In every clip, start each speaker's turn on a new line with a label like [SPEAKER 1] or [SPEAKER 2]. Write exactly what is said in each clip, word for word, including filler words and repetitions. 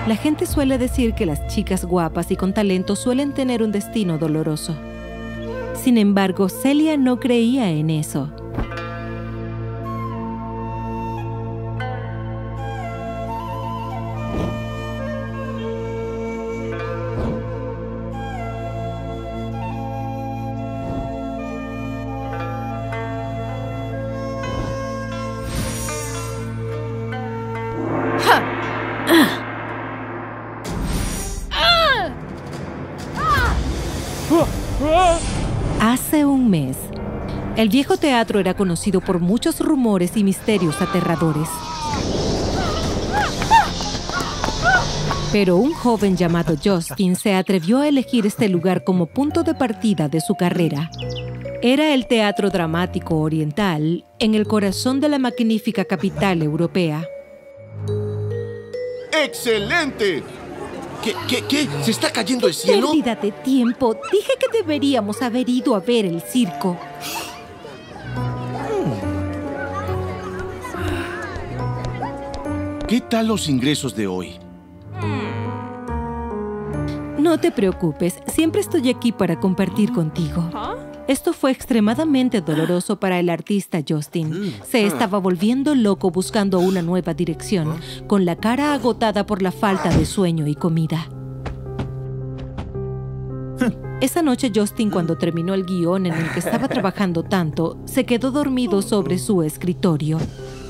[SPEAKER 1] La gente suele decir que las chicas guapas y con talento suelen tener un destino doloroso. Sin embargo, Celia no creía en eso. Hace un mes, el viejo teatro era conocido por muchos rumores y misterios aterradores. Pero un joven llamado Justin se atrevió a elegir este lugar como punto de partida de su carrera. Era el Teatro Dramático Oriental en el corazón de la magnífica capital europea.
[SPEAKER 2] ¡Excelente! ¿Qué, qué, qué? ¿Se está cayendo el cielo?
[SPEAKER 1] Pérdida de tiempo. Dije que deberíamos haber ido a ver el circo.
[SPEAKER 2] ¿Qué tal los ingresos de hoy?
[SPEAKER 1] No te preocupes, siempre estoy aquí para compartir contigo. Esto fue extremadamente doloroso para el artista Justin. Se estaba volviendo loco buscando una nueva dirección, con la cara agotada por la falta de sueño y comida. Esa noche Justin, cuando terminó el guión en el que estaba trabajando tanto, se quedó dormido sobre su escritorio.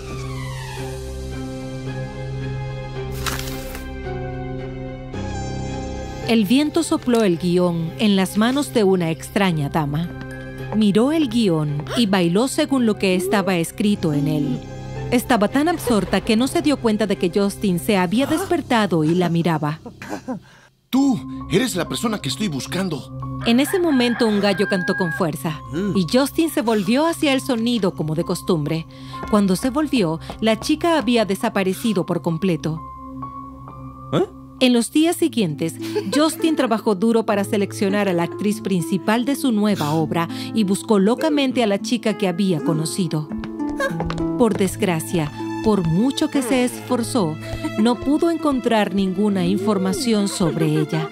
[SPEAKER 1] El viento sopló el guión en las manos de una extraña dama. Miró el guión y bailó según lo que estaba escrito en él. Estaba tan absorta que no se dio cuenta de que Justin se había despertado y la miraba.
[SPEAKER 2] Tú eres la persona que estoy buscando.
[SPEAKER 1] En ese momento un gallo cantó con fuerza y Justin se volvió hacia el sonido como de costumbre. Cuando se volvió, la chica había desaparecido por completo.
[SPEAKER 2] ¿Eh?
[SPEAKER 1] En los días siguientes, Justin trabajó duro para seleccionar a la actriz principal de su nueva obra y buscó locamente a la chica que había conocido. Por desgracia, por mucho que se esforzó, no pudo encontrar ninguna información sobre ella.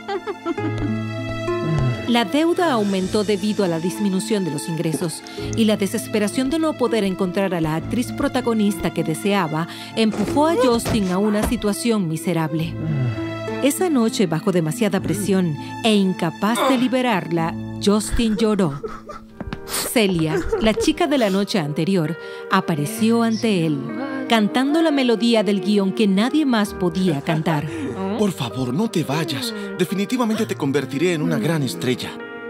[SPEAKER 1] La deuda aumentó debido a la disminución de los ingresos y la desesperación de no poder encontrar a la actriz protagonista que deseaba empujó a Justin a una situación miserable. Esa noche, bajo demasiada presión e incapaz de liberarla, Justin lloró. Celia, la chica de la noche anterior, apareció ante él, cantando la melodía del guión que nadie más podía cantar.
[SPEAKER 2] Por favor, no te vayas. Definitivamente te convertiré en una gran estrella.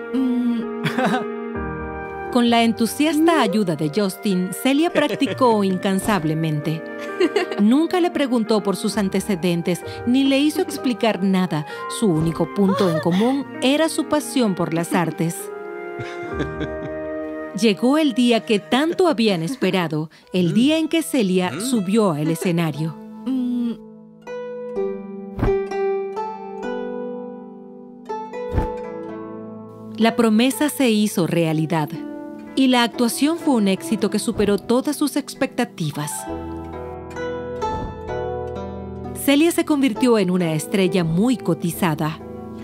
[SPEAKER 1] Con la entusiasta ayuda de Justin, Celia practicó incansablemente. Nunca le preguntó por sus antecedentes ni le hizo explicar nada. Su único punto en común era su pasión por las artes. Llegó el día que tanto habían esperado, el día en que Celia subió al escenario. La promesa se hizo realidad y la actuación fue un éxito que superó todas sus expectativas. Celia se convirtió en una estrella muy cotizada.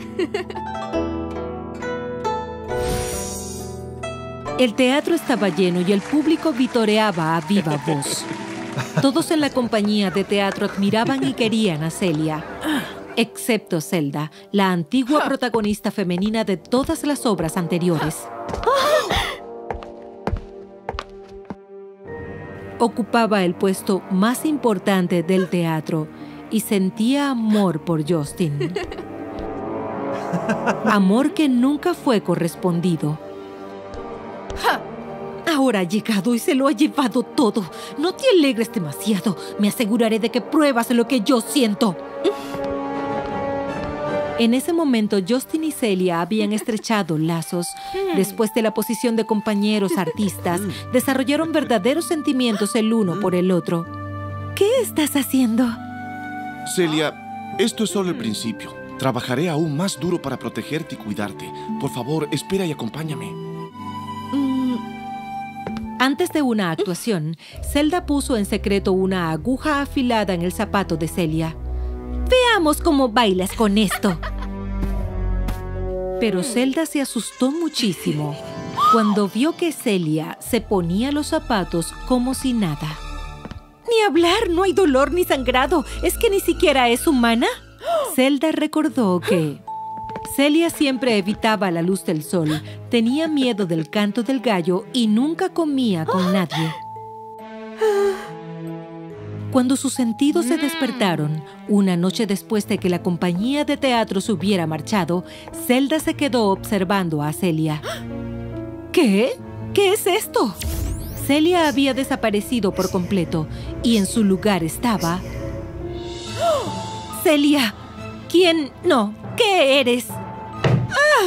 [SPEAKER 1] El teatro estaba lleno y el público vitoreaba a viva voz. Todos en la compañía de teatro admiraban y querían a Celia, excepto Zelda, la antigua protagonista femenina de todas las obras anteriores. Ocupaba el puesto más importante del teatro y sentía amor por Justin. Amor que nunca fue correspondido. Ahora ha llegado y se lo ha llevado todo. No te alegres demasiado. Me aseguraré de que pruebas lo que yo siento. En ese momento, Justin y Celia habían estrechado lazos. Después de la posición de compañeros artistas, desarrollaron verdaderos sentimientos el uno por el otro. ¿Qué estás haciendo?
[SPEAKER 2] Celia, esto es solo el principio. Trabajaré aún más duro para protegerte y cuidarte. Por favor, espera y acompáñame.
[SPEAKER 1] Antes de una actuación, Zelda puso en secreto una aguja afilada en el zapato de Celia. Veamos cómo bailas con esto. Pero Zelda se asustó muchísimo cuando vio que Celia se ponía los zapatos como si nada. Ni hablar, no hay dolor ni sangrado. ¿Es que ni siquiera es humana? Zelda recordó que Celia siempre evitaba la luz del sol, tenía miedo del canto del gallo y nunca comía con nadie. Cuando sus sentidos se despertaron, una noche después de que la compañía de teatro se hubiera marchado, Zelda se quedó observando a Celia. ¿Qué? ¿Qué es esto? Celia había desaparecido por completo y en su lugar estaba... Celia, ¿quién? No, ¿qué eres? ¡Ah!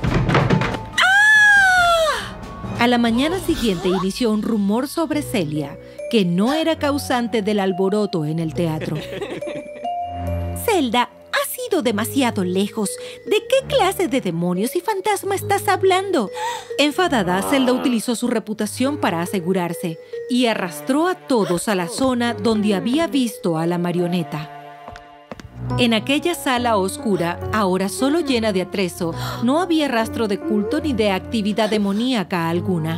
[SPEAKER 1] ¡Ah! A la mañana siguiente inició un rumor sobre Celia, que no era causante del alboroto en el teatro. Zelda, has ido demasiado lejos. ¿De qué clase de demonios y fantasma estás hablando? Enfadada, Zelda utilizó su reputación para asegurarse y arrastró a todos a la zona donde había visto a la marioneta. En aquella sala oscura, ahora solo llena de atrezo, no había rastro de culto ni de actividad demoníaca alguna.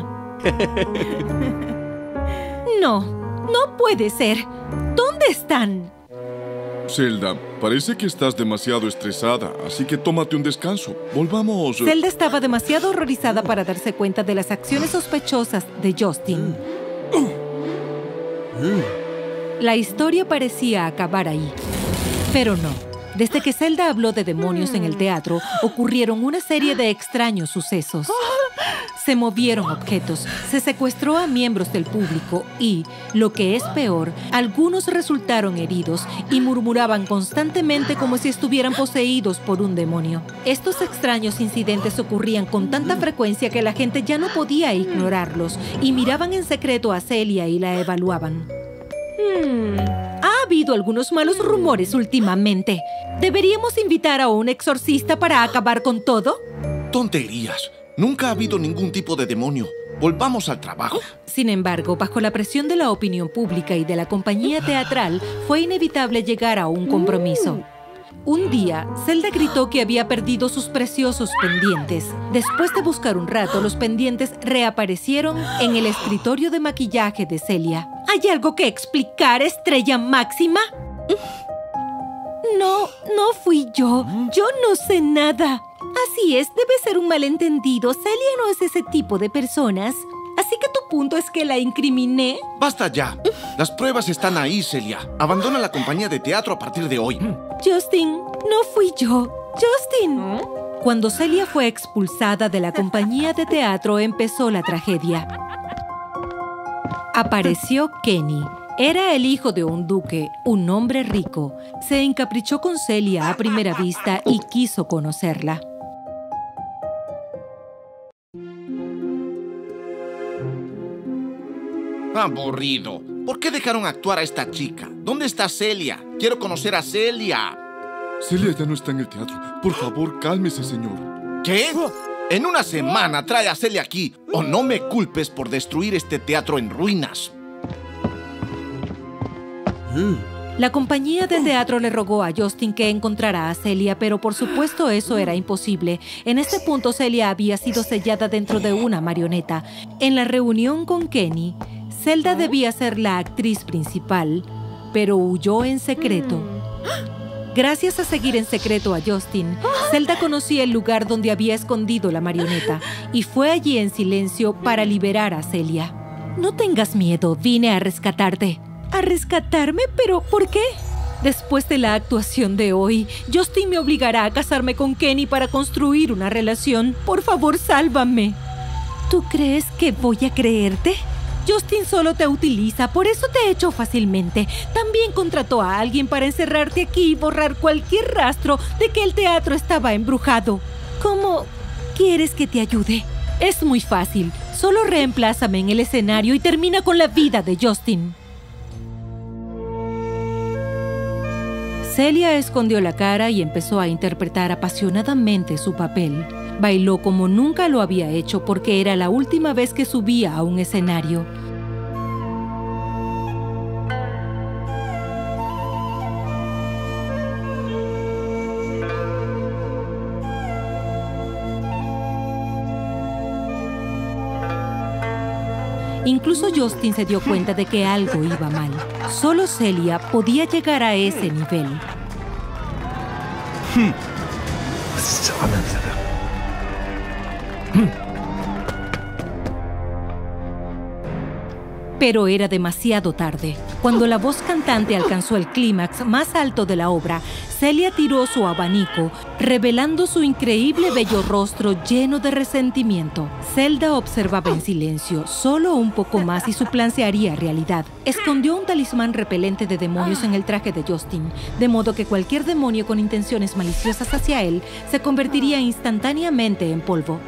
[SPEAKER 1] No, no puede ser. ¿Dónde están?
[SPEAKER 2] Zelda, parece que estás demasiado estresada, así que tómate un descanso. Volvamos...
[SPEAKER 1] Zelda estaba demasiado horrorizada para darse cuenta de las acciones sospechosas de Justin. La historia parecía acabar ahí, pero no. Desde que Zelda habló de demonios en el teatro, ocurrieron una serie de extraños sucesos. Se movieron objetos, se secuestró a miembros del público y, lo que es peor, algunos resultaron heridos y murmuraban constantemente como si estuvieran poseídos por un demonio. Estos extraños incidentes ocurrían con tanta frecuencia que la gente ya no podía ignorarlos y miraban en secreto a Celia y la evaluaban. Hmm. Ha habido algunos malos rumores últimamente. ¿Deberíamos invitar a un exorcista para acabar con todo?
[SPEAKER 2] Tonterías. Nunca ha habido ningún tipo de demonio. Volvamos al trabajo.
[SPEAKER 1] Sin embargo, bajo la presión de la opinión pública y de la compañía teatral, fue inevitable llegar a un compromiso. Un día, Zelda gritó que había perdido sus preciosos pendientes. Después de buscar un rato, los pendientes reaparecieron en el escritorio de maquillaje de Celia. ¿Hay algo que explicar, estrella máxima? No, no fui yo. Yo no sé nada. Así es, debe ser un malentendido. Celia no es ese tipo de personas. Así que tu punto es que la incriminé.
[SPEAKER 2] ¡Basta ya! Las pruebas están ahí, Celia. Abandona la compañía de teatro a partir de hoy.
[SPEAKER 1] Justin, no fui yo. Justin. Cuando Celia fue expulsada de la compañía de teatro, empezó la tragedia. Apareció Kenny. Era el hijo de un duque, un hombre rico. Se encaprichó con Celia a primera vista y quiso conocerla.
[SPEAKER 2] Aburrido. ¿Por qué dejaron actuar a esta chica? ¿Dónde está Celia? Quiero conocer a Celia.
[SPEAKER 3] Celia ya no está en el teatro. Por favor, cálmese, señor.
[SPEAKER 2] ¿Qué? En una semana trae a Celia aquí, o no me culpes por destruir este teatro en ruinas.
[SPEAKER 1] La compañía de teatro le rogó a Justin que encontrara a Celia, pero por supuesto eso era imposible. En este punto, Celia había sido sellada dentro de una marioneta. En la reunión con Kenny, Zelda debía ser la actriz principal, pero huyó en secreto. Gracias a seguir en secreto a Justin, Zelda conocía el lugar donde había escondido la marioneta y fue allí en silencio para liberar a Celia. No tengas miedo, vine a rescatarte. ¿A rescatarme? ¿Pero por qué? Después de la actuación de hoy, Justin me obligará a casarme con Kenny para construir una relación. Por favor, sálvame. ¿Tú crees que voy a creerte? Justin solo te utiliza, por eso te echó fácilmente. También contrató a alguien para encerrarte aquí y borrar cualquier rastro de que el teatro estaba embrujado. ¿Cómo quieres que te ayude? Es muy fácil. Solo reemplázame en el escenario y termina con la vida de Justin. Celia escondió la cara y empezó a interpretar apasionadamente su papel. Bailó como nunca lo había hecho porque era la última vez que subía a un escenario. Incluso Justin se dio cuenta de que algo iba mal. Solo Celia podía llegar a ese nivel. Pero era demasiado tarde. Cuando la voz cantante alcanzó el clímax más alto de la obra, Celia tiró su abanico, revelando su increíble bello rostro lleno de resentimiento. Zelda observaba en silencio. Solo un poco más y su plan se haría realidad. Escondió un talismán repelente de demonios en el traje de Justin, de modo que cualquier demonio con intenciones maliciosas hacia él se convertiría instantáneamente en polvo.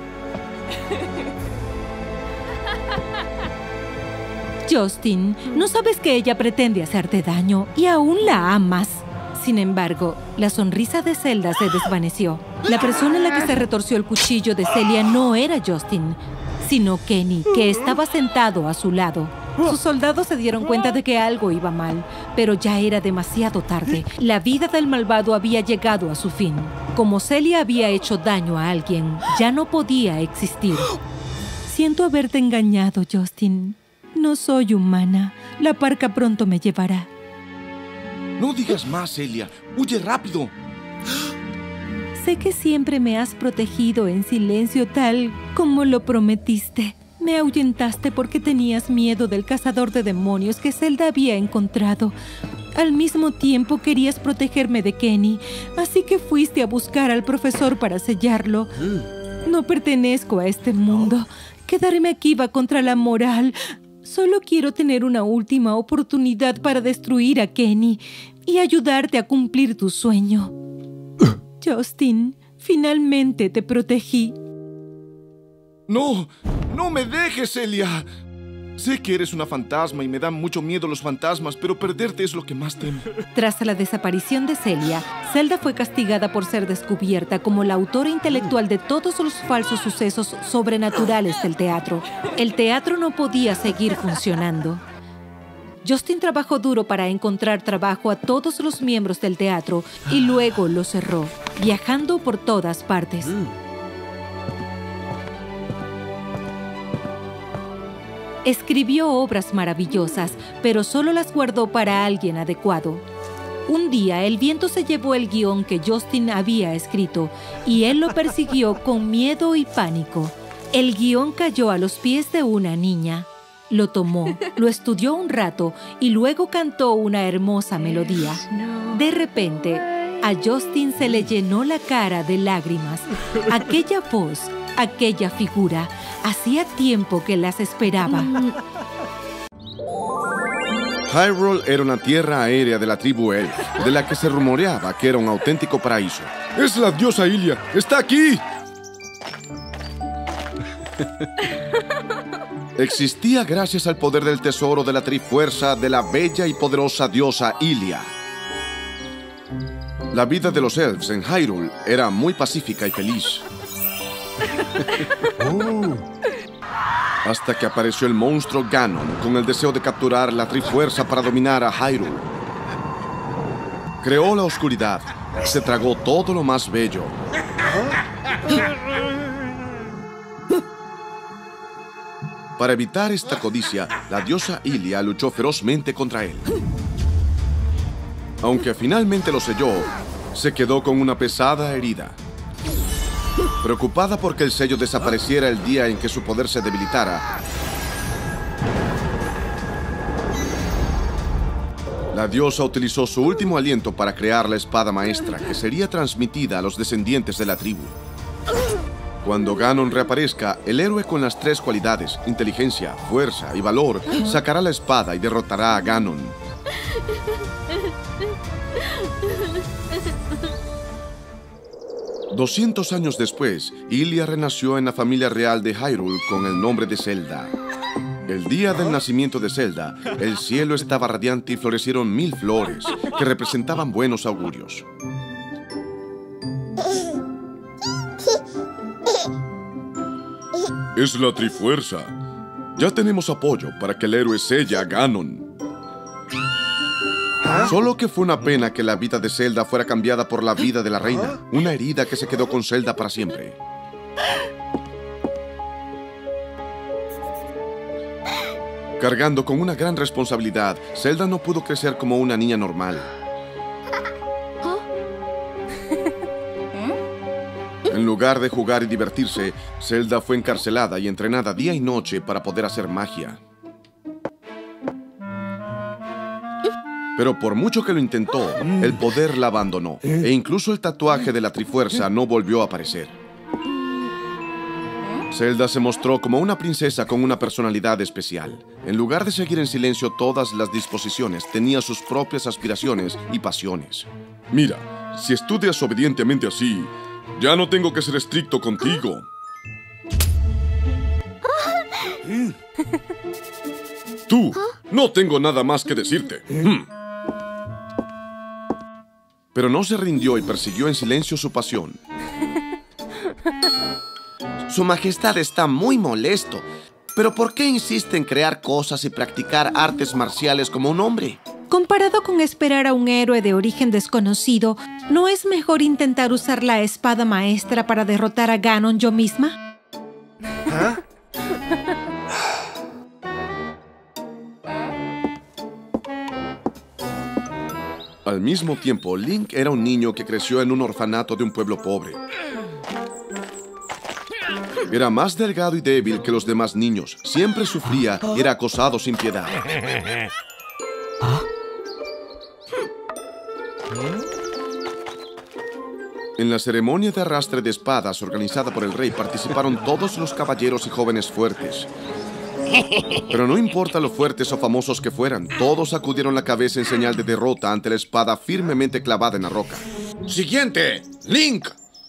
[SPEAKER 1] Justin, no sabes que ella pretende hacerte daño y aún la amas. Sin embargo, la sonrisa de Zelda se desvaneció. La persona en la que se retorció el cuchillo de Celia no era Justin, sino Kenny, que estaba sentado a su lado. Sus soldados se dieron cuenta de que algo iba mal, pero ya era demasiado tarde. La vida del malvado había llegado a su fin. Como Celia había hecho daño a alguien, ya no podía existir. Siento haberte engañado, Justin. No soy humana. La parca pronto me llevará.
[SPEAKER 2] No digas más, Celia. ¡Huye rápido!
[SPEAKER 1] Sé que siempre me has protegido en silencio tal como lo prometiste. Me ahuyentaste porque tenías miedo del cazador de demonios que Zelda había encontrado. Al mismo tiempo querías protegerme de Kenny, así que fuiste a buscar al profesor para sellarlo. No pertenezco a este mundo. Quedarme aquí va contra la moral. Solo quiero tener una última oportunidad para destruir a Kenny y ayudarte a cumplir tu sueño. Justin, finalmente te protegí.
[SPEAKER 2] ¡No! ¡No me dejes, Celia! Sé que eres una fantasma y me dan mucho miedo los fantasmas, pero perderte es lo que más temo.
[SPEAKER 1] Tras la desaparición de Celia, Zelda fue castigada por ser descubierta como la autora intelectual de todos los falsos sucesos sobrenaturales del teatro. El teatro no podía seguir funcionando. Justin trabajó duro para encontrar trabajo a todos los miembros del teatro y luego lo cerró, viajando por todas partes. Escribió obras maravillosas, pero solo las guardó para alguien adecuado. Un día, el viento se llevó el guión que Justin había escrito y él lo persiguió con miedo y pánico. El guión cayó a los pies de una niña. Lo tomó, lo estudió un rato y luego cantó una hermosa melodía. De repente, a Justin se le llenó la cara de lágrimas. Aquella voz, aquella figura, hacía tiempo que las esperaba.
[SPEAKER 2] Hyrule era una tierra aérea de la tribu Elf, de la que se rumoreaba que era un auténtico paraíso.
[SPEAKER 3] ¡Es la diosa Hylia! ¡Está aquí!
[SPEAKER 2] Existía gracias al poder del tesoro de la trifuerza de la bella y poderosa diosa Hylia. La vida de los Elves en Hyrule era muy pacífica y feliz.
[SPEAKER 3] Oh.
[SPEAKER 2] Hasta que apareció el monstruo Ganon con el deseo de capturar la trifuerza para dominar a Hyrule. Creó la oscuridad, se tragó todo lo más bello. Para evitar esta codicia, la diosa Hylia luchó ferozmente contra él. Aunque finalmente lo selló, se quedó con una pesada herida. Preocupada porque el sello desapareciera el día en que su poder se debilitara, la diosa utilizó su último aliento para crear la espada maestra que sería transmitida a los descendientes de la tribu. Cuando Ganon reaparezca, el héroe con las tres cualidades, inteligencia, fuerza y valor, sacará la espada y derrotará a Ganon. Doscientos años después, Hylia renació en la familia real de Hyrule con el nombre de Zelda. El día del nacimiento de Zelda, el cielo estaba radiante y florecieron mil flores que representaban buenos augurios.
[SPEAKER 3] Es la trifuerza. Ya tenemos apoyo para que el héroe selle a Ganon.
[SPEAKER 2] Solo que fue una pena que la vida de Zelda fuera cambiada por la vida de la reina. Una herida que se quedó con Zelda para siempre. Cargando con una gran responsabilidad, Zelda no pudo crecer como una niña normal. En lugar de jugar y divertirse, Zelda fue encarcelada y entrenada día y noche para poder hacer magia. Pero por mucho que lo intentó, el poder la abandonó, e incluso el tatuaje de la Trifuerza no volvió a aparecer. Zelda se mostró como una princesa con una personalidad especial. En lugar de seguir en silencio todas las disposiciones, tenía sus propias aspiraciones y pasiones.
[SPEAKER 3] Mira, si estudias obedientemente así, ya no tengo que ser estricto contigo. Tú, no tengo nada más que decirte. Hmm.
[SPEAKER 2] Pero no se rindió y persiguió en silencio su pasión.
[SPEAKER 4] Su Majestad está muy molesto. ¿Pero por qué insiste en crear cosas y practicar artes marciales como un hombre?
[SPEAKER 1] Comparado con esperar a un héroe de origen desconocido, ¿no es mejor intentar usar la espada maestra para derrotar a Ganon yo misma?
[SPEAKER 4] ¿Ah?
[SPEAKER 2] Al mismo tiempo, Link era un niño que creció en un orfanato de un pueblo pobre. Era más delgado y débil que los demás niños. Siempre sufría y era acosado sin piedad. En la ceremonia de arrastre de espadas organizada por el rey participaron todos los caballeros y jóvenes fuertes. Pero no importa lo fuertes o famosos que fueran, todos sacudieron la cabeza en señal de derrota ante la espada firmemente clavada en la roca.
[SPEAKER 5] ¡Siguiente! ¡Link!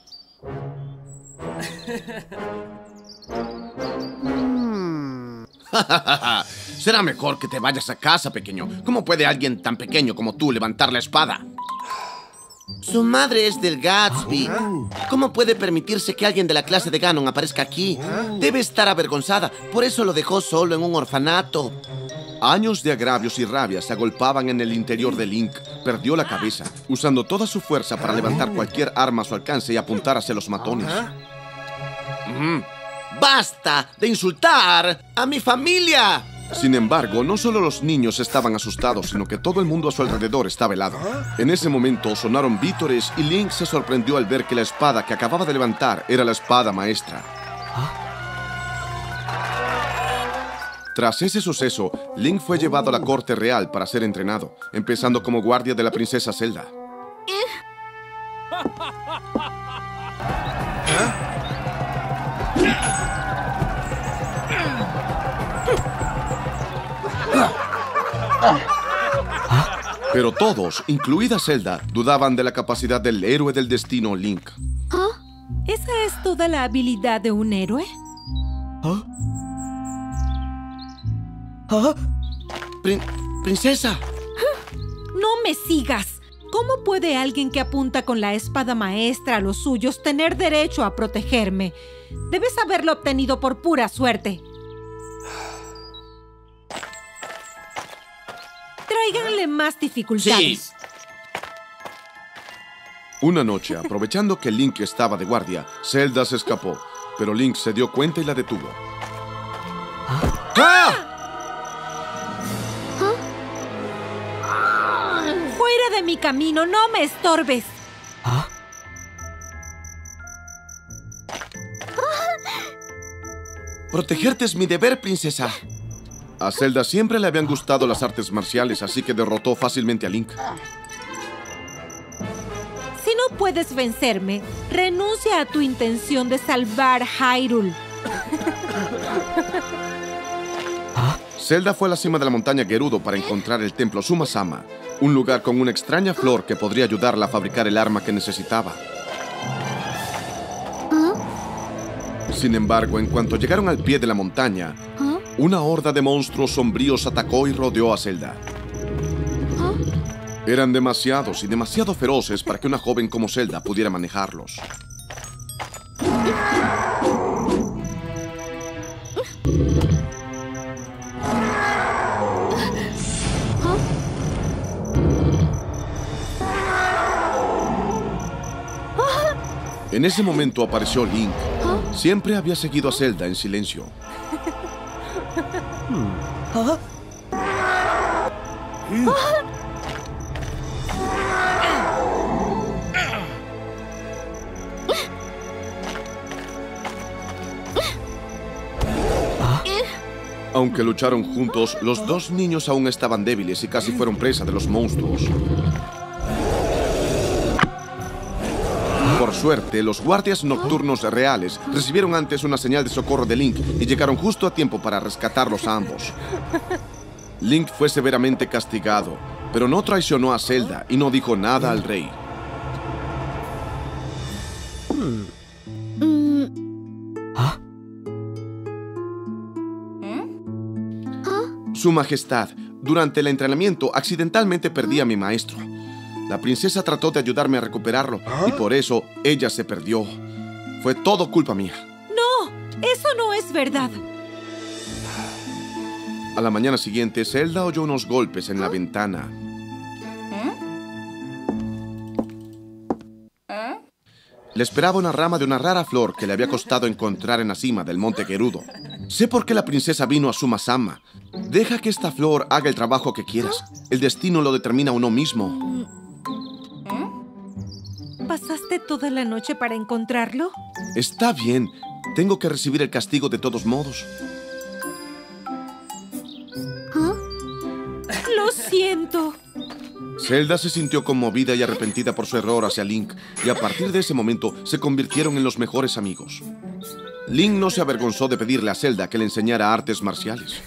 [SPEAKER 4] Será mejor que te vayas a casa, pequeño. ¿Cómo puede alguien tan pequeño como tú levantar la espada? Su madre es del Gatsby. ¿Cómo puede permitirse que alguien de la clase de Ganon aparezca aquí? Debe estar avergonzada. Por eso lo dejó solo en un orfanato.
[SPEAKER 2] Años de agravios y rabia se agolpaban en el interior de Link. Perdió la cabeza, usando toda su fuerza para levantar cualquier arma a su alcance y apuntar hacia los matones.
[SPEAKER 4] Mm. ¡Basta de insultar a mi familia!
[SPEAKER 2] Sin embargo, no solo los niños estaban asustados, sino que todo el mundo a su alrededor estaba helado. En ese momento sonaron vítores y Link se sorprendió al ver que la espada que acababa de levantar era la espada maestra. Tras ese suceso, Link fue llevado a la corte real para ser entrenado, empezando como guardia de la princesa Zelda. Pero todos, incluida Zelda, dudaban de la capacidad del héroe del destino, Link.
[SPEAKER 1] ¿Esa es toda la habilidad de un héroe?
[SPEAKER 4] ¿Ah? ¿Ah? Prin- ¡Princesa!
[SPEAKER 1] ¡No me sigas! ¿Cómo puede alguien que apunta con la espada maestra a los suyos tener derecho a protegerme? Debes haberlo obtenido por pura suerte. Tráiganle más dificultades.
[SPEAKER 4] Sí.
[SPEAKER 2] Una noche, aprovechando que Link estaba de guardia, Zelda se escapó, pero Link se dio cuenta y la detuvo.
[SPEAKER 4] ¿Ah? ¡Ah!
[SPEAKER 1] ¡Fuera de mi camino! ¡No me estorbes!
[SPEAKER 4] ¿Ah? Protegerte es mi deber, princesa.
[SPEAKER 2] A Zelda siempre le habían gustado las artes marciales, así que derrotó fácilmente a Link.
[SPEAKER 1] Si no puedes vencerme, renuncia a tu intención de salvar Hyrule.
[SPEAKER 2] Zelda fue a la cima de la montaña Gerudo para encontrar el templo Suma Sama, un lugar con una extraña flor que podría ayudarla a fabricar el arma que necesitaba. Sin embargo, en cuanto llegaron al pie de la montaña, una horda de monstruos sombríos atacó y rodeó a Zelda. Eran demasiados y demasiado feroces para que una joven como Zelda pudiera manejarlos. En ese momento apareció Link. Siempre había seguido a Zelda en silencio.
[SPEAKER 6] ¿Ah?
[SPEAKER 2] Aunque lucharon juntos, los dos niños aún estaban débiles y casi fueron presa de los monstruos. Por suerte, los guardias nocturnos reales recibieron antes una señal de socorro de Link y llegaron justo a tiempo para rescatarlos a ambos. Link fue severamente castigado, pero no traicionó a Zelda y no dijo nada al rey. Su Majestad, durante el entrenamiento accidentalmente perdí a mi maestro. La princesa trató de ayudarme a recuperarlo y por eso ella se perdió. Fue todo culpa mía.
[SPEAKER 1] ¡No! ¡Eso no es verdad!
[SPEAKER 2] A la mañana siguiente, Zelda oyó unos golpes en la ventana. Le esperaba una rama de una rara flor que le había costado encontrar en la cima del monte Gerudo. Sé por qué la princesa vino a Suma-sama. Deja que esta flor haga el trabajo que quieras. El destino lo determina uno mismo.
[SPEAKER 1] ¿Pasaste toda la noche para encontrarlo?
[SPEAKER 2] Está bien. Tengo que recibir el castigo de todos modos.
[SPEAKER 1] Lo siento.
[SPEAKER 2] Zelda se sintió conmovida y arrepentida por su error hacia Link, y a partir de ese momento se convirtieron en los mejores amigos. Link no se avergonzó de pedirle a Zelda que le enseñara artes marciales.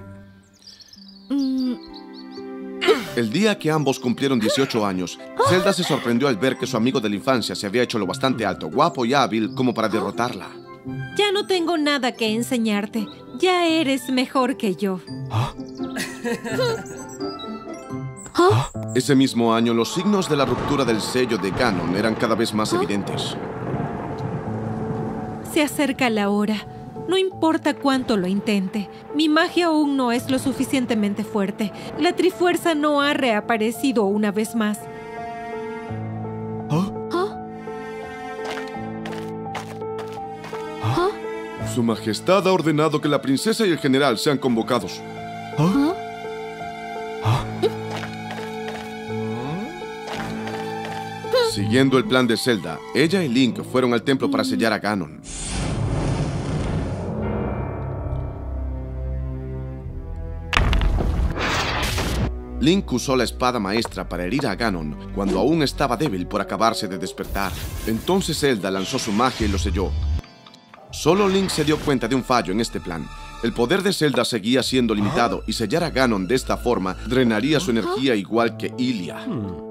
[SPEAKER 2] El día que ambos cumplieron dieciocho años, Zelda se sorprendió al ver que su amigo de la infancia se había hecho lo bastante alto, guapo y hábil como para derrotarla.
[SPEAKER 1] Ya no tengo nada que enseñarte. Ya eres mejor que yo.
[SPEAKER 2] ¿Ah? Ese mismo año, los signos de la ruptura del sello de Ganon eran cada vez más evidentes.
[SPEAKER 1] Se acerca la hora. No importa cuánto lo intente, mi magia aún no es lo suficientemente fuerte. La Trifuerza no ha reaparecido una vez más.
[SPEAKER 2] ¿Ah? ¿Ah? Su Majestad ha ordenado que la princesa y el general sean convocados. ¿Ah? ¿Ah? Siguiendo el plan de Zelda, ella y Link fueron al templo para sellar a Ganon. Link usó la espada maestra para herir a Ganon cuando aún estaba débil por acabarse de despertar. Entonces Zelda lanzó su magia y lo selló. Solo Link se dio cuenta de un fallo en este plan. El poder de Zelda seguía siendo limitado y sellar a Ganon de esta forma drenaría su energía igual que Hylia.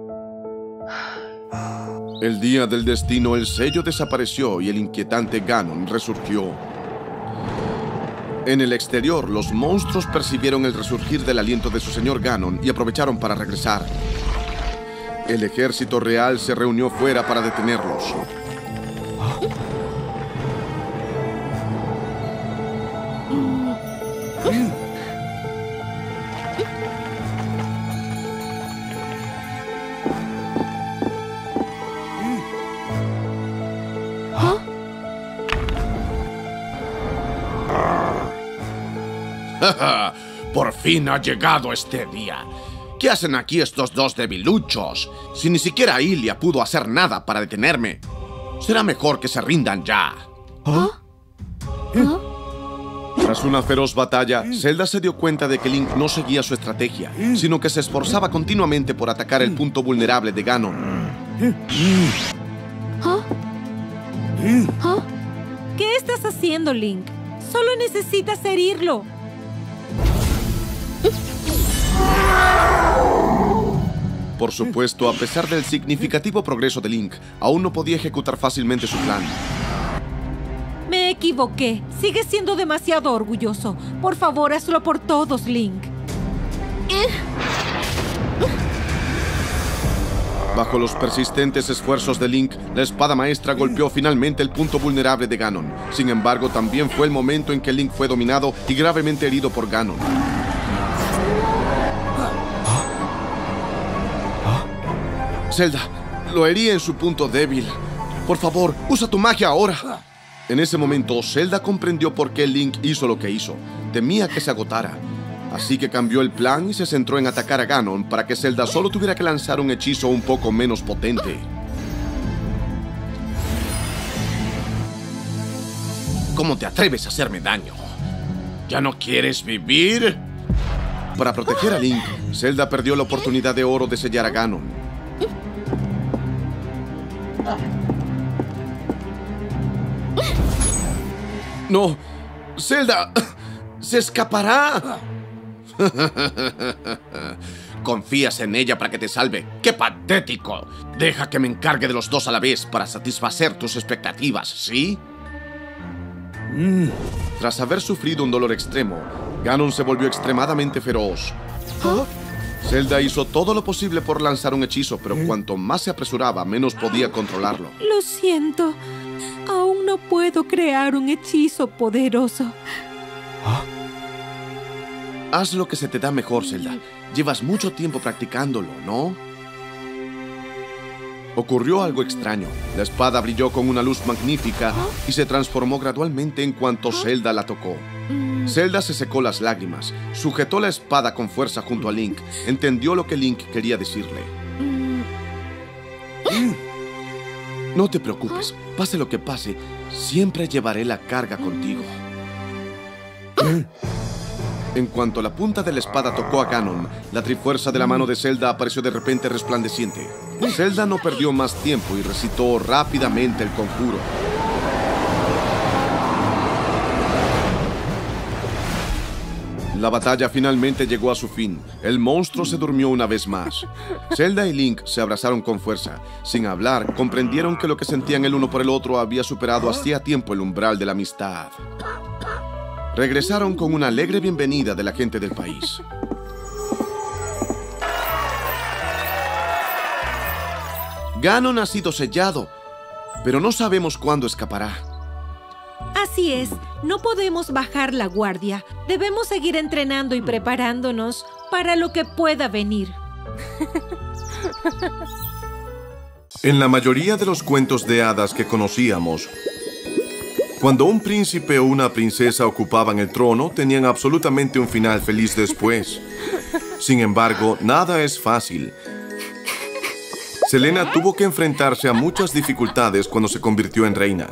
[SPEAKER 2] El día del destino, el sello desapareció y el inquietante Ganon resurgió. En el exterior, los monstruos percibieron el resurgir del aliento de su señor Ganon y aprovecharon para regresar. El ejército real se reunió fuera para detenerlos.
[SPEAKER 4] Por fin ha llegado este día. ¿Qué hacen aquí estos dos debiluchos? Si ni siquiera Hylia pudo hacer nada para detenerme. Será mejor que se rindan ya.
[SPEAKER 2] ¿Ah? ¿Ah? Tras una feroz batalla, Zelda se dio cuenta de que Link no seguía su estrategia, sino que se esforzaba continuamente por atacar el punto vulnerable de Ganon.
[SPEAKER 1] ¿Ah? ¿Ah? ¿Qué estás haciendo, Link? Solo necesitas herirlo.
[SPEAKER 2] Por supuesto, a pesar del significativo progreso de Link, aún no podía ejecutar fácilmente su plan.
[SPEAKER 1] Me equivoqué. Sigues siendo demasiado orgulloso. Por favor, hazlo por todos, Link.
[SPEAKER 2] Bajo los persistentes esfuerzos de Link, la espada maestra golpeó finalmente el punto vulnerable de Ganon. Sin embargo, también fue el momento en que Link fue dominado y gravemente herido por Ganon. Zelda, lo herí en su punto débil. Por favor, usa tu magia ahora. En ese momento, Zelda comprendió por qué Link hizo lo que hizo. Temía que se agotara. Así que cambió el plan y se centró en atacar a Ganon para que Zelda solo tuviera que lanzar un hechizo un poco menos potente.
[SPEAKER 4] ¿Cómo te atreves a hacerme daño? ¿Ya no quieres vivir?
[SPEAKER 2] Para proteger a Link, Zelda perdió la oportunidad de oro de sellar a Ganon.
[SPEAKER 4] ¡No! ¡Zelda! ¡Se escapará! ¿Confías en ella para que te salve? ¡Qué patético! Deja que me encargue de los dos a la vez para satisfacer tus expectativas, ¿sí?
[SPEAKER 2] Mm. Tras haber sufrido un dolor extremo, Ganon se volvió extremadamente feroz.
[SPEAKER 1] ¿Oh?
[SPEAKER 2] Zelda hizo todo lo posible por lanzar un hechizo, pero cuanto más se apresuraba, menos podía controlarlo.
[SPEAKER 1] Lo siento. Aún no puedo crear un hechizo poderoso.
[SPEAKER 2] ¿Ah? Haz lo que se te da mejor, Zelda. Llevas mucho tiempo practicándolo, ¿no? Ocurrió algo extraño. La espada brilló con una luz magnífica y se transformó gradualmente en cuanto Zelda la tocó. Zelda se secó las lágrimas, sujetó la espada con fuerza junto a Link, entendió lo que Link quería decirle. No te preocupes, pase lo que pase, siempre llevaré la carga contigo. En cuanto la punta de la espada tocó a Ganon, la trifuerza de la mano de Zelda apareció de repente resplandeciente. Zelda no perdió más tiempo y recitó rápidamente el conjuro. La batalla finalmente llegó a su fin. El monstruo se durmió una vez más. Zelda y Link se abrazaron con fuerza. Sin hablar, comprendieron que lo que sentían el uno por el otro había superado hacía tiempo el umbral de la amistad. Regresaron con una alegre bienvenida de la gente del país. Ganon ha sido sellado, pero no sabemos cuándo escapará.
[SPEAKER 1] Así es, no podemos bajar la guardia. Debemos seguir entrenando y preparándonos para lo que pueda venir.
[SPEAKER 2] En la mayoría de los cuentos de hadas que conocíamos, cuando un príncipe o una princesa ocupaban el trono, tenían absolutamente un final feliz después. Sin embargo, nada es fácil. Selena tuvo que enfrentarse a muchas dificultades cuando se convirtió en reina.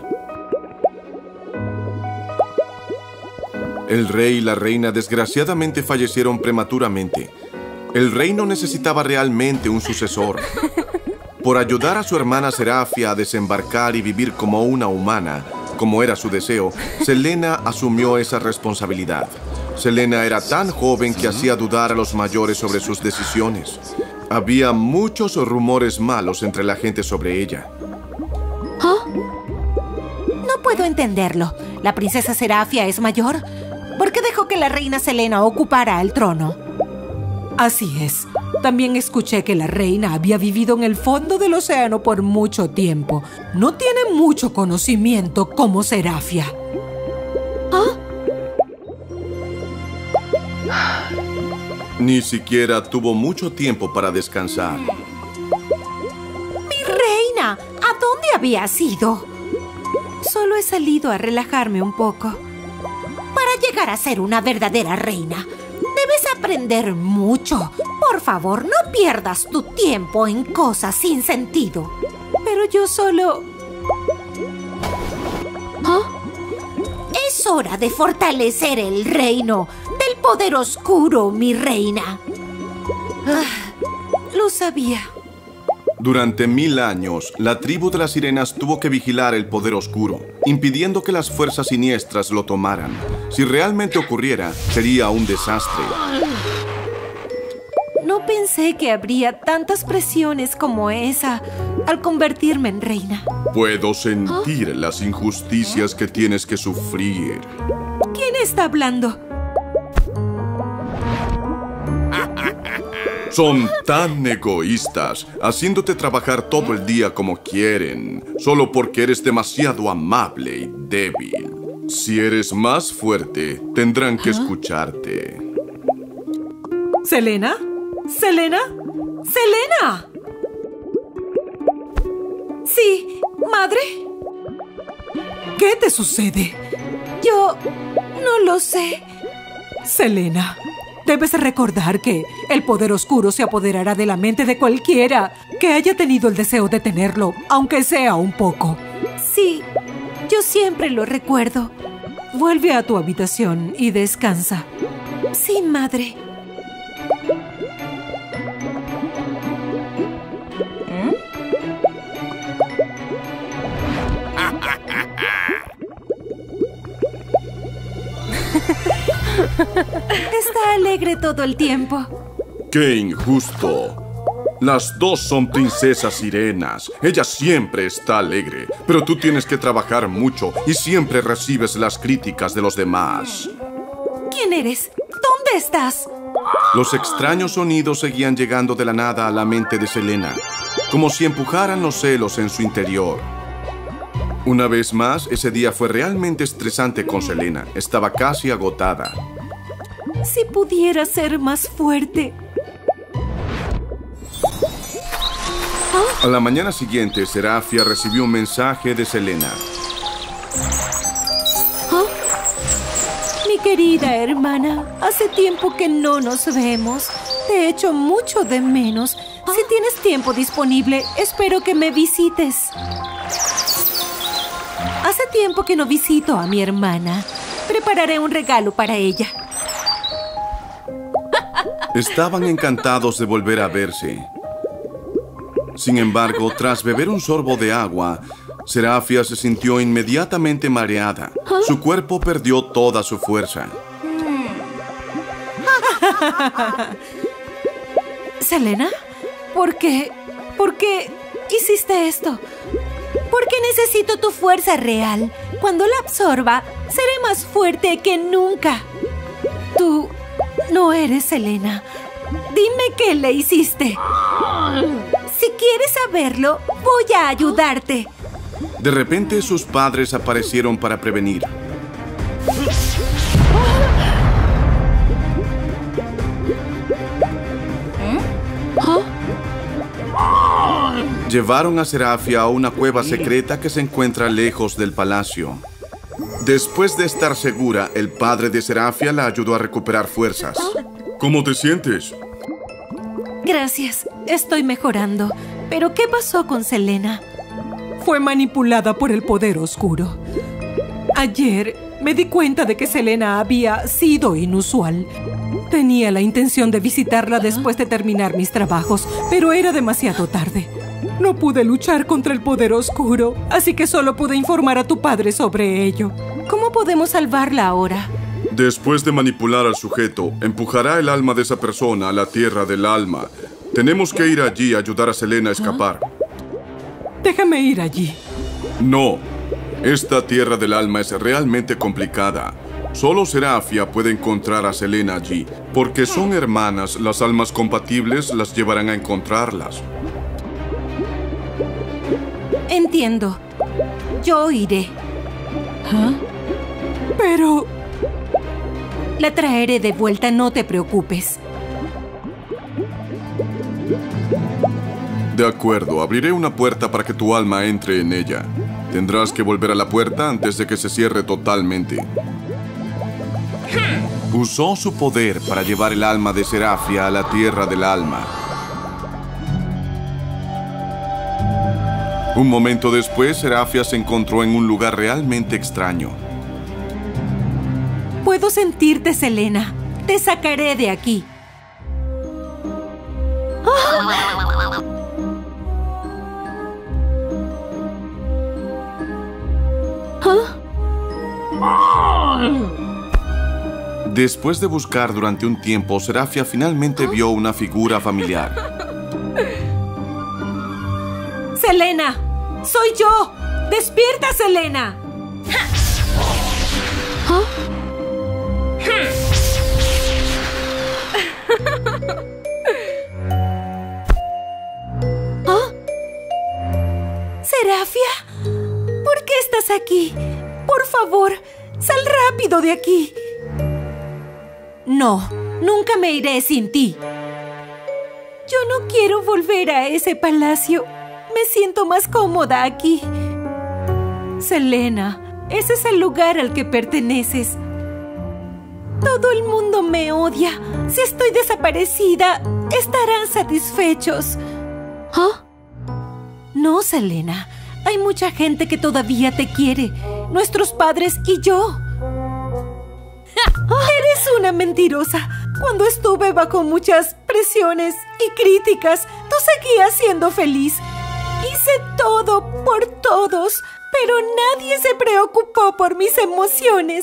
[SPEAKER 2] El rey y la reina desgraciadamente fallecieron prematuramente. El reino necesitaba realmente un sucesor. Por ayudar a su hermana Serafia a desembarcar y vivir como una humana, como era su deseo, Selena asumió esa responsabilidad. Selena era tan joven que hacía dudar a los mayores sobre sus decisiones. Había muchos rumores malos entre la gente sobre ella.
[SPEAKER 1] ¿Oh? No puedo entenderlo. ¿La princesa Serafia es mayor? ¿Por qué dejó que la reina Selena ocupara el trono?
[SPEAKER 6] Así es. También escuché que la reina había vivido en el fondo del océano por mucho tiempo. No tiene mucho conocimiento como Serafia.
[SPEAKER 1] ¿Ah?
[SPEAKER 2] Ni siquiera tuvo mucho tiempo para descansar.
[SPEAKER 1] ¡Mi reina! ¿A dónde habías ido?
[SPEAKER 6] Solo he salido a relajarme un poco.
[SPEAKER 1] Para llegar a ser una verdadera reina, debes aprender mucho. Por favor, no pierdas tu tiempo en cosas sin sentido.
[SPEAKER 6] Pero yo solo...
[SPEAKER 1] ¿Ah? Es hora de fortalecer el reino del poder oscuro, mi reina.
[SPEAKER 6] Ah, lo sabía.
[SPEAKER 2] Durante mil años, la tribu de las sirenas tuvo que vigilar el poder oscuro, impidiendo que las fuerzas siniestras lo tomaran. Si realmente ocurriera, sería un desastre.
[SPEAKER 6] No pensé que habría tantas presiones como esa al convertirme en reina.
[SPEAKER 2] Puedo sentir las injusticias que tienes que sufrir.
[SPEAKER 6] ¿Quién está hablando?
[SPEAKER 2] Son tan egoístas, haciéndote trabajar todo el día como quieren, solo porque eres demasiado amable y débil. Si eres más fuerte, tendrán que escucharte.
[SPEAKER 6] ¿Selena? ¿Selena? ¡Selena! Sí, madre. ¿Qué te sucede?
[SPEAKER 1] Yo no lo sé.
[SPEAKER 6] Selena, Debes recordar que el poder oscuro se apoderará de la mente de cualquiera que haya tenido el deseo de tenerlo, aunque sea un poco.
[SPEAKER 1] Sí, yo siempre lo recuerdo.
[SPEAKER 6] Vuelve a tu habitación y descansa.
[SPEAKER 1] Sí, madre. Está alegre todo el tiempo.
[SPEAKER 3] ¡Qué injusto! Las dos son princesas sirenas. Ella siempre está alegre, pero tú tienes que trabajar mucho y siempre recibes las críticas de los demás.
[SPEAKER 1] ¿Quién eres? ¿Dónde estás?
[SPEAKER 3] Los extraños sonidos seguían llegando de la nada a la mente de Selena, como si empujaran los celos en su interior. Una vez más, ese día fue realmente estresante con Selena. Estaba casi agotada.
[SPEAKER 1] Si pudiera ser más fuerte.
[SPEAKER 3] A la mañana siguiente, Serafia recibió un mensaje de Selena.
[SPEAKER 1] ¿Oh? Mi querida hermana, hace tiempo que no nos vemos. Te echo mucho de menos. Si tienes tiempo disponible, espero que me visites. Hace tiempo que no visito a mi hermana. Prepararé un regalo para ella.
[SPEAKER 3] Estaban encantados de volver a verse. Sin embargo, tras beber un sorbo de agua, Serafia se sintió inmediatamente mareada. Su cuerpo perdió toda su fuerza.
[SPEAKER 1] ¿Selena? ¿Por qué? ¿Por qué hiciste esto? Porque necesito tu fuerza real. Cuando la absorba, seré más fuerte que nunca. Tú no eres Selena. Dime qué le hiciste. Si quieres saberlo, voy a ayudarte.
[SPEAKER 3] De repente, sus padres aparecieron para prevenir. Llevaron a Serafia a una cueva secreta que se encuentra lejos del palacio. Después de estar segura, el padre de Serafia la ayudó a recuperar fuerzas. ¿Cómo te sientes?
[SPEAKER 1] Gracias, estoy mejorando. ¿Pero qué pasó con Selena?
[SPEAKER 6] Fue manipulada por el poder oscuro. Ayer me di cuenta de que Selena había sido inusual. Tenía la intención de visitarla después de terminar mis trabajos, pero era demasiado tarde. No pude luchar contra el poder oscuro, así que solo pude informar a tu padre sobre ello.
[SPEAKER 1] ¿Cómo podemos salvarla ahora?
[SPEAKER 3] Después de manipular al sujeto, empujará el alma de esa persona a la tierra del alma. Tenemos que ir allí a ayudar a Selena a escapar.
[SPEAKER 6] Déjame ir allí.
[SPEAKER 3] No. Esta tierra del alma es realmente complicada. Solo Serafia puede encontrar a Selena allí. Porque son hermanas, las almas compatibles las llevarán a encontrarlas.
[SPEAKER 1] Entiendo. Yo iré.
[SPEAKER 6] ¿Ah? Pero...
[SPEAKER 1] La traeré de vuelta, no te preocupes.
[SPEAKER 3] De acuerdo, abriré una puerta para que tu alma entre en ella. Tendrás que volver a la puerta antes de que se cierre totalmente. Usó su poder para llevar el alma de Serafia a la tierra del alma. Un momento después, Serafia se encontró en un lugar realmente extraño.
[SPEAKER 1] Puedo sentirte, Selena. Te sacaré de aquí.
[SPEAKER 3] Después de buscar durante un tiempo, Serafia finalmente vio una figura familiar.
[SPEAKER 1] ¡Selena! ¡Soy yo! ¡Despierta, Selena! ¿Ah? ¿Ah? ¿Serafia? ¿Por qué estás aquí? Por favor, sal rápido de aquí. No, nunca me iré sin ti. Yo no quiero volver a ese palacio. Me siento más cómoda aquí. Selena, ese es el lugar al que perteneces.
[SPEAKER 6] Todo el mundo me odia. Si estoy desaparecida, estarán satisfechos.
[SPEAKER 1] ¿Ah?
[SPEAKER 6] No, Selena. Hay mucha gente que todavía te quiere. Nuestros padres y yo. Eres una mentirosa. Cuando estuve bajo muchas presiones y críticas, tú seguías siendo feliz. Hice todo por todos, pero nadie se preocupó por mis emociones.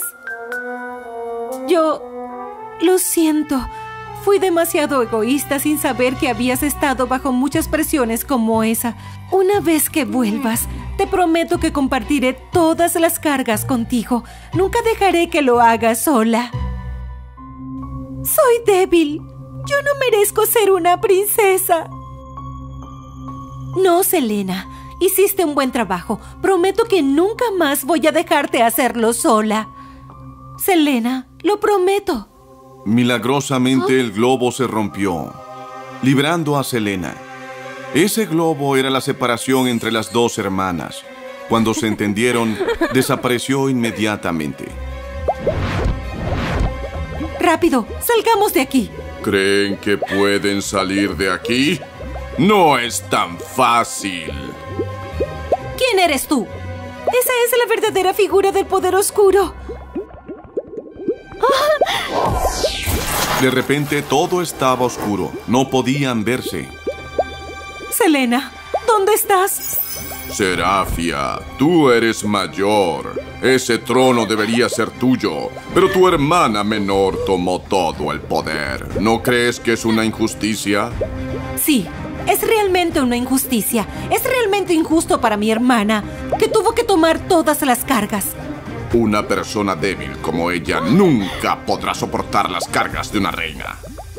[SPEAKER 6] Yo lo siento. Fui demasiado egoísta sin saber que habías estado bajo muchas presiones como esa. Una vez que vuelvas, te prometo que compartiré todas las cargas contigo. Nunca dejaré que lo hagas sola. Soy débil. Yo no merezco ser una princesa. No, Selena. Hiciste un buen trabajo. Prometo que nunca más voy a dejarte hacerlo sola. Selena, lo prometo.
[SPEAKER 3] Milagrosamente el globo se rompió, librando a Selena. Ese globo era la separación entre las dos hermanas. Cuando se entendieron, desapareció inmediatamente.
[SPEAKER 6] ¡Rápido! ¡Salgamos de aquí!
[SPEAKER 3] ¿Creen que pueden salir de aquí? No es tan fácil.
[SPEAKER 6] ¿Quién eres tú? Esa es la verdadera figura del poder oscuro.
[SPEAKER 3] De repente todo estaba oscuro. No podían verse.
[SPEAKER 6] Selena, ¿dónde estás?
[SPEAKER 3] Serafia, tú eres mayor. Ese trono debería ser tuyo, pero tu hermana menor tomó todo el poder. ¿No crees que es una injusticia?
[SPEAKER 6] Sí, es realmente una injusticia. Es realmente injusto para mi hermana, que tuvo que tomar todas las cargas.
[SPEAKER 3] Una persona débil como ella nunca podrá soportar las cargas de una reina.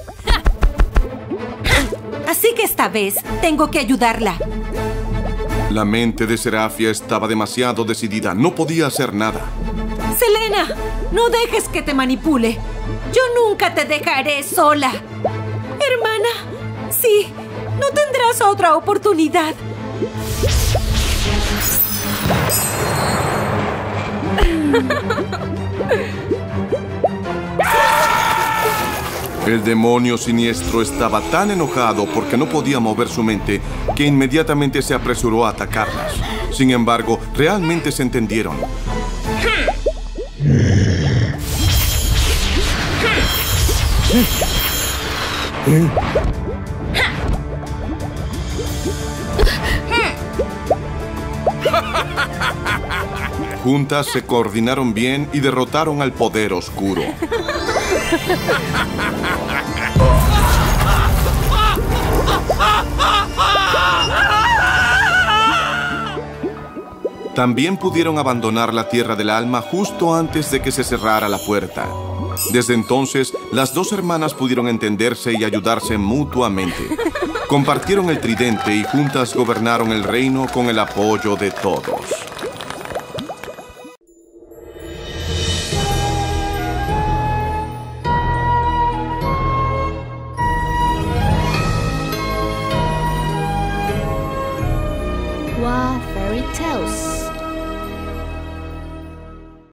[SPEAKER 6] Así que esta vez tengo que ayudarla.
[SPEAKER 3] La mente de Serafia estaba demasiado decidida. No podía hacer nada.
[SPEAKER 6] Selena, no dejes que te manipule. Yo nunca te dejaré sola. Hermana, sí, no tendrás otra oportunidad.
[SPEAKER 3] El demonio siniestro estaba tan enojado porque no podía mover su mente que inmediatamente se apresuró a atacarlas. Sin embargo, realmente se entendieron. Juntas se coordinaron bien y derrotaron al poder oscuro. También pudieron abandonar la Tierra del Alma justo antes de que se cerrara la puerta. Desde entonces, las dos hermanas pudieron entenderse y ayudarse mutuamente. Compartieron el tridente y juntas gobernaron el reino con el apoyo de todos.